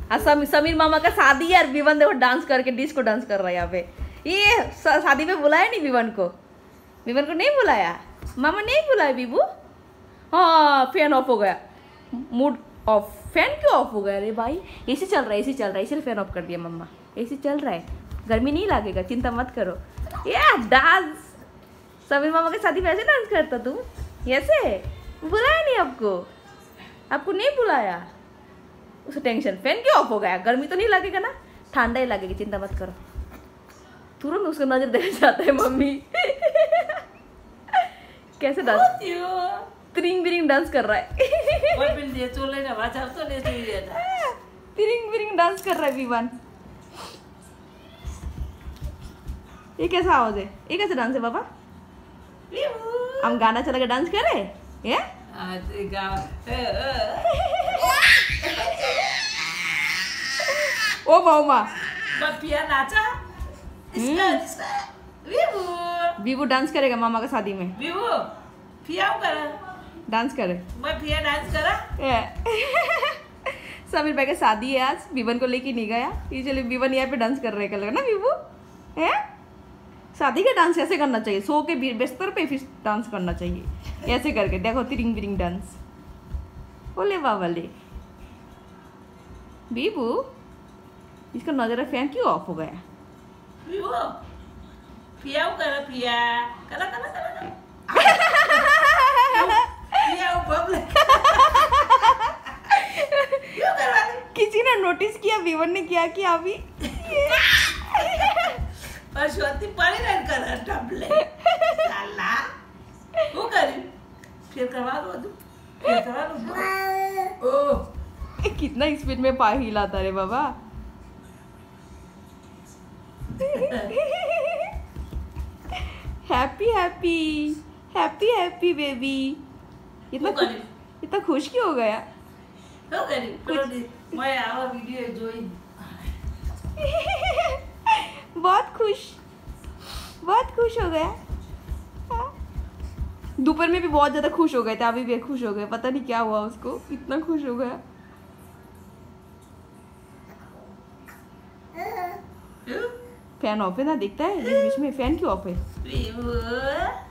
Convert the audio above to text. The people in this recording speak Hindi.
समीर मामा का शादी है और विवन देखो डांस करके डिस्को डांस कर रहा है यहाँ पे। ये शादी में बुलाया नहीं विवन को नहीं बुलाया, मामा नहीं बुलाया बीबू। हाँ फैन ऑफ हो गया, मूड ऑफ। फैन क्यों ऑफ हो गया? अरे भाई एसी चल रहा है इसलिए फैन ऑफ कर दिया मम्मा। एसी चल रहा है, गर्मी नहीं लगेगा, चिंता मत करो। या डांस समीर मामा के शादी में ऐसे डांस करता तू? ऐसे बुलाया नहीं आपको नहीं बुलाया। उसे टेंशन, फैन क्यों ऑफ हो गया? गर्मी तो नहीं लगेगा ना, ठंडा ही लगेगी, चिंता मत करो। तुरंत उसको नजर देना चाहता है मम्मी। कैसे डांस, तिरिंग बिरिंग डांस कर रहा है। तिरिंग बिरिंग डांस कर रहा है विवन। ये कैसा आवाज है? ये कैसे डांस है बाबा? हम गाना चला के डांस करे ये? ओ मामा नाचा। बीबू डांस करेगा मामा का शादी में। बीबू डांस करे, डांस करा। समीर भाई का शादी है आज, विवन को लेके नहीं गया, इसलिए विवन यहाँ पे डांस कर रहे हैं ना बीबू है। शादी का डांस ऐसे करना चाहिए, सो के बिस्तर पे फिर डांस करना चाहिए ऐसे करके। देखो तिरिंग बिरिंग डांस। बोले बाबा ले बीबू, इसका नजर फैन क्यों ऑफ हो गया? किसी ने नोटिस किया? विवन ने क्या किया अभी? कितना स्पीड में पा हिलाता रे बाबा। Happy happy happy happy baby. इतना खुश क्यों हो गया? बहुत खुश हो गया। दोपहर में भी बहुत ज्यादा खुश हो गए थे, अभी भी खुश हो गए, पता नहीं क्या हुआ उसको, इतना खुश हो गया। फैन ऑफ है ना, दिखता है बीच में फैन क्यों ऑफ है?